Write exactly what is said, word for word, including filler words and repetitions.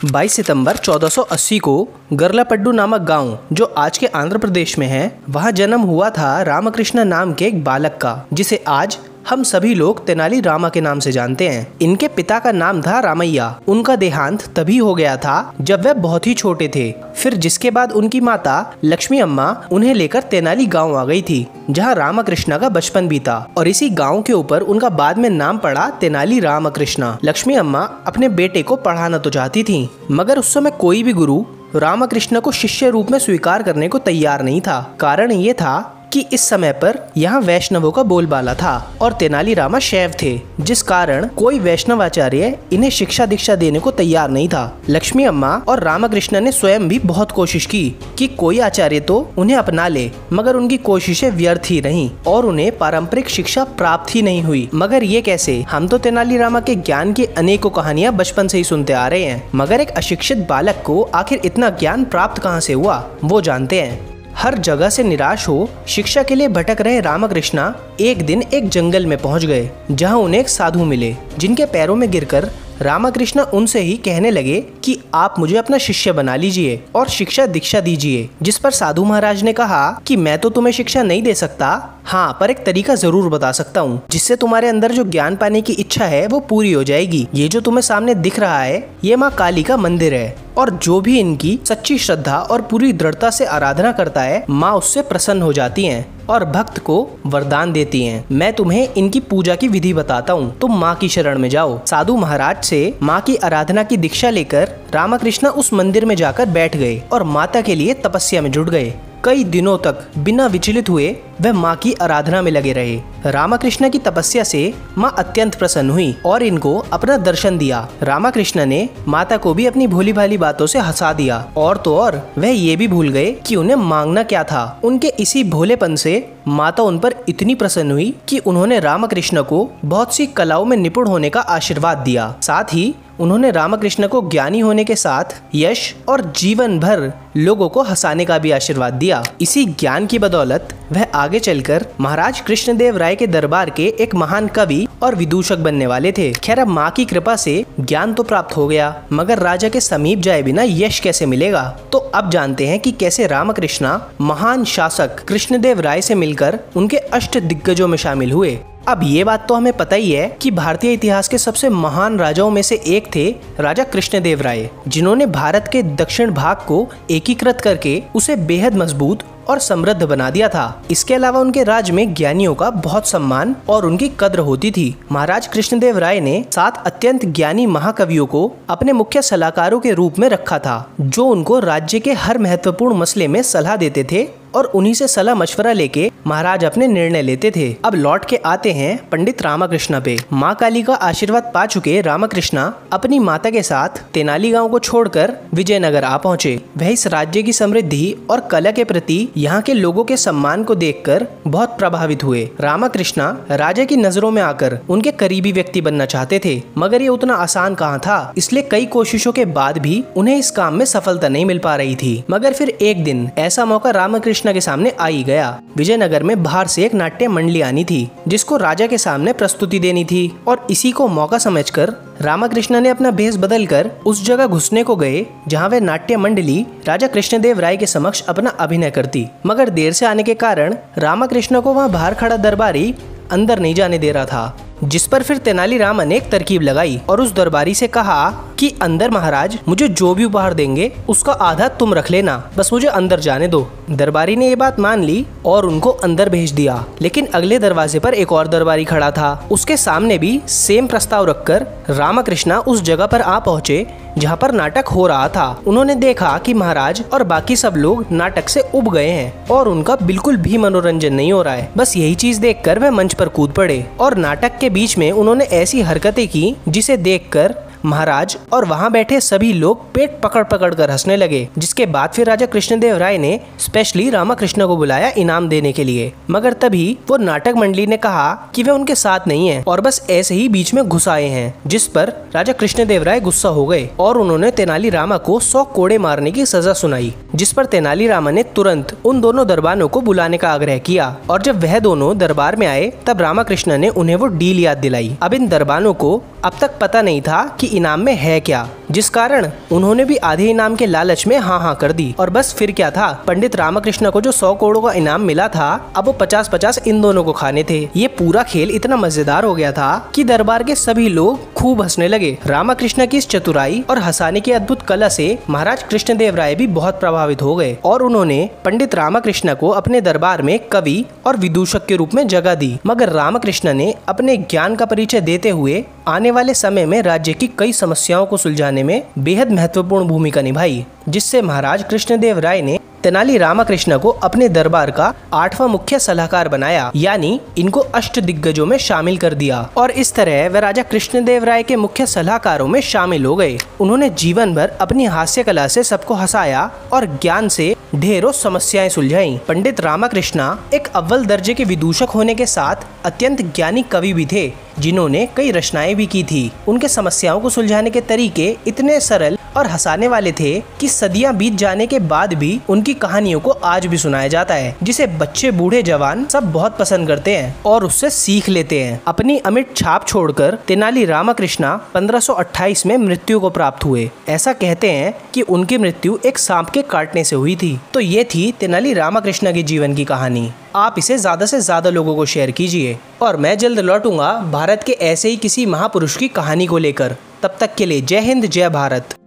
बाईस सितंबर चौदह सौ अस्सी को गर्लापड्डू नामक गांव, जो आज के आंध्र प्रदेश में है, वहां जन्म हुआ था रामकृष्ण नाम के एक बालक का, जिसे आज हम सभी लोग तेनाली रामा के नाम से जानते हैं। इनके पिता का नाम था रामैया। उनका देहांत तभी हो गया था जब वह बहुत ही छोटे थे। फिर जिसके बाद उनकी माता लक्ष्मी अम्मा उन्हें लेकर तेनाली गांव आ गई थी, जहां रामकृष्ण का बचपन बीता और इसी गांव के ऊपर उनका बाद में नाम पड़ा तेनाली रामकृष्ण। लक्ष्मी अम्मा अपने बेटे को पढ़ाना तो चाहती थी, मगर उस समय कोई भी गुरु रामकृष्ण को शिष्य रूप में स्वीकार करने को तैयार नहीं था। कारण ये था कि इस समय पर यहाँ वैष्णवों का बोलबाला था और तेनाली रामा शैव थे, जिस कारण कोई वैष्णवाचार्य इन्हें शिक्षा दीक्षा देने को तैयार नहीं था। लक्ष्मी अम्मा और रामकृष्ण ने स्वयं भी बहुत कोशिश की कि कोई आचार्य तो उन्हें अपना ले, मगर उनकी कोशिशें व्यर्थ ही रहीं और उन्हें पारंपरिक शिक्षा प्राप्त ही नहीं हुई। मगर ये कैसे? हम तो तेनाली रामा के ज्ञान की अनेकों कहानियां बचपन से ही सुनते आ रहे हैं, मगर एक अशिक्षित बालक को आखिर इतना ज्ञान प्राप्त कहाँ से हुआ, वो जानते हैं। हर जगह से निराश हो शिक्षा के लिए भटक रहे रामकृष्ण एक दिन एक जंगल में पहुंच गए, जहां उन्हें एक साधु मिले, जिनके पैरों में गिरकर रामकृष्ण उनसे ही कहने लगे कि आप मुझे अपना शिष्य बना लीजिए और शिक्षा दीक्षा दीजिए। जिस पर साधु महाराज ने कहा कि मैं तो तुम्हें शिक्षा नहीं दे सकता, हाँ पर एक तरीका जरूर बता सकता हूँ, जिससे तुम्हारे अंदर जो ज्ञान पाने की इच्छा है वो पूरी हो जाएगी। ये जो तुम्हें सामने दिख रहा है, ये माँ काली का मंदिर है और जो भी इनकी सच्ची श्रद्धा और पूरी दृढ़ता से आराधना करता है, माँ उससे प्रसन्न हो जाती हैं और भक्त को वरदान देती हैं। मैं तुम्हें इनकी पूजा की विधि बताता हूँ, तुम माँ की शरण में जाओ। साधु महाराज से माँ की आराधना की दीक्षा लेकर रामकृष्ण उस मंदिर में जाकर बैठ गए और माता के लिए तपस्या में जुट गए। कई दिनों तक बिना विचलित हुए वह माँ की आराधना में लगे रहे। रामकृष्ण की तपस्या से माँ अत्यंत प्रसन्न हुई और इनको अपना दर्शन दिया। रामकृष्ण ने माता को भी अपनी भोली भाली बातों से हंसा दिया और तो और वह ये भी भूल गए कि उन्हें मांगना क्या था। उनके इसी भोलेपन से माता उन पर इतनी प्रसन्न हुई कि उन्होंने रामकृष्ण को बहुत सी कलाओं में निपुण होने का आशीर्वाद दिया। साथ ही उन्होंने रामकृष्ण को ज्ञानी होने के साथ यश और जीवन भर लोगों को हंसाने का भी आशीर्वाद दिया। इसी ज्ञान की बदौलत वह आगे चलकर महाराज कृष्णदेव राय के दरबार के एक महान कवि और विदूषक बनने वाले थे। खैर, अब माँ की कृपा से ज्ञान तो प्राप्त हो गया, मगर राजा के समीप जाए बिना यश कैसे मिलेगा? तो अब जानते हैं कि कैसे रामकृष्ण महान शासक कृष्णदेव राय से मिलकर उनके अष्ट दिग्गजों में शामिल हुए। अब ये बात तो हमें पता ही है कि भारतीय इतिहास के सबसे महान राजाओं में से एक थे राजा कृष्णदेव राय, जिन्होंने भारत के दक्षिण भाग को एकीकृत करके उसे बेहद मजबूत और समृद्ध बना दिया था। इसके अलावा उनके राज में ज्ञानियों का बहुत सम्मान और उनकी कद्र होती थी। महाराज कृष्णदेव राय ने सात अत्यंत ज्ञानी महाकवियों को अपने मुख्य सलाहकारों के रूप में रखा था, जो उनको राज्य के हर महत्वपूर्ण मसले में सलाह देते थे और उन्हीं से सलाह मशवरा लेके महाराज अपने निर्णय लेते थे। अब लौट के आते हैं पंडित रामकृष्ण पे। माँ काली का आशीर्वाद पा चुके रामकृष्ण अपनी माता के साथ तेनाली गांव को छोड़कर विजयनगर आ पहुँचे। वह इस राज्य की समृद्धि और कला के प्रति यहाँ के लोगों के सम्मान को देखकर बहुत प्रभावित हुए। रामकृष्ण राजा की नजरों में आकर उनके करीबी व्यक्ति बनना चाहते थे, मगर ये उतना आसान कहाँ था। इसलिए कई कोशिशों के बाद भी उन्हें इस काम में सफलता नहीं मिल पा रही थी। मगर फिर एक दिन ऐसा मौका रामकृष्ण के सामने आ ही गया। विजयनगर में बाहर से एक नाट्य मंडली आनी थी, जिसको राजा के सामने प्रस्तुति देनी थी और इसी को मौका समझकर रामकृष्ण ने अपना भेष बदलकर उस जगह घुसने को गए जहां वे नाट्य मंडली राजा कृष्णदेव राय के समक्ष अपना अभिनय करती। मगर देर से आने के कारण रामकृष्ण को वहां बाहर खड़ा दरबारी अंदर नहीं जाने दे रहा था, जिस पर फिर तेनाली रामा ने एक तरकीब लगाई और उस दरबारी से कहा कि अंदर महाराज मुझे जो भी उपहार देंगे उसका आधा तुम रख लेना, बस मुझे अंदर जाने दो। दरबारी ने ये बात मान ली और उनको अंदर भेज दिया। लेकिन अगले दरवाजे पर एक और दरबारी खड़ा था। उसके सामने भी सेम प्रस्ताव रखकर रामकृष्ण उस जगह पर आ पहुँचे जहाँ पर नाटक हो रहा था। उन्होंने देखा कि महाराज और बाकी सब लोग नाटक से उब गए हैं और उनका बिल्कुल भी मनोरंजन नहीं हो रहा है। बस यही चीज देखकर वे मंच पर कूद पड़े और नाटक के बीच में उन्होंने ऐसी हरकतें की जिसे देखकर महाराज और वहां बैठे सभी लोग पेट पकड़ पकड़ कर हंसने लगे। जिसके बाद फिर राजा कृष्णदेव राय ने स्पेशली रामकृष्ण को बुलाया इनाम देने के लिए, मगर तभी वो नाटक मंडली ने कहा कि वे उनके साथ नहीं है और बस ऐसे ही बीच में घुस आए हैं। जिस पर राजा कृष्णदेव राय गुस्सा हो गए और उन्होंने तेनाली रामा को सौ कोड़े मारने की सजा सुनाई। जिस पर तेनालीरामन ने तुरंत उन दोनों दरबानों को बुलाने का आग्रह किया और जब वह दोनों दरबार में आए तब रामकृष्ण ने उन्हें वो डील याद दिलाई। अब इन दरबानों को अब तक पता नहीं था कि इनाम में है क्या, जिस कारण उन्होंने भी आधे इनाम के लालच में हाँ हाँ कर दी। और बस फिर क्या था, पंडित रामकृष्ण को जो सौ करोड़ का इनाम मिला था अब वो पचास पचास इन दोनों को खाने थे। ये पूरा खेल इतना मजेदार हो गया था कि दरबार के सभी लोग खूब हंसने लगे। रामकृष्ण की इस चतुराई और हंसाने की अद्भुत कला से महाराज कृष्णदेव राय भी बहुत प्रभावित हो गए और उन्होंने पंडित रामकृष्ण को अपने दरबार में कवि और विदूषक के रूप में जगह दी। मगर रामकृष्ण ने अपने ज्ञान का परिचय देते हुए आने वाले समय में राज्य की कई समस्याओं को सुलझाने में बेहद महत्वपूर्ण भूमिका निभाई, जिससे महाराज कृष्णदेव राय ने तेनाली रामकृष्ण को अपने दरबार का आठवां मुख्य सलाहकार बनाया, यानी इनको अष्ट दिग्गजों में शामिल कर दिया। और इस तरह वे राजा कृष्णदेव राय के मुख्य सलाहकारों में शामिल हो गए। उन्होंने जीवन भर अपनी हास्य कला से सबको हंसाया और ज्ञान से ढेरों समस्याएं सुलझाई। पंडित रामकृष्ण एक अव्वल दर्जे के विदूषक होने के साथ अत्यंत ज्ञानी कवि भी थे, जिन्होंने कई रचनाएं भी की थी। उनके समस्याओं को सुलझाने के तरीके इतने सरल और हंसाने वाले थे कि सदियां बीत जाने के बाद भी उनकी कहानियों को आज भी सुनाया जाता है, जिसे बच्चे बूढ़े जवान सब बहुत पसंद करते हैं और उससे सीख लेते हैं। अपनी अमिट छाप छोड़कर तेनाली रामकृष्ण पंद्रह सौ अट्ठाईस में मृत्यु को प्राप्त हुए। ऐसा कहते हैं कि उनकी मृत्यु एक सांप के काटने से हुई थी। तो ये थी तेनाली रामकृष्ण के जीवन की कहानी। आप इसे ज्यादा से ज्यादा लोगों को शेयर कीजिए और मैं जल्द लौटूंगा भारत के ऐसे ही किसी महापुरुष की कहानी को लेकर। तब तक के लिए जय हिंद, जय भारत।